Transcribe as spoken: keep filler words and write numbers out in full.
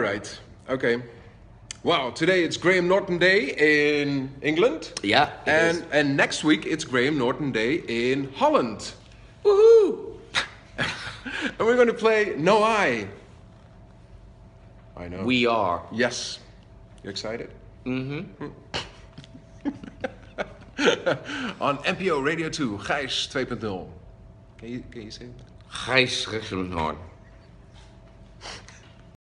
right. Okay. Wow, today it's Graham Norton Day in England. Yeah, it and is. and next week it's Graham Norton Day in Holland. Woohoo! And we're going to play No I. I know. We are. Yes. You excited? Mm-hmm. On N P O Radio two, Gijs twee punt nul. Can you, can you say it? Gijs Norton.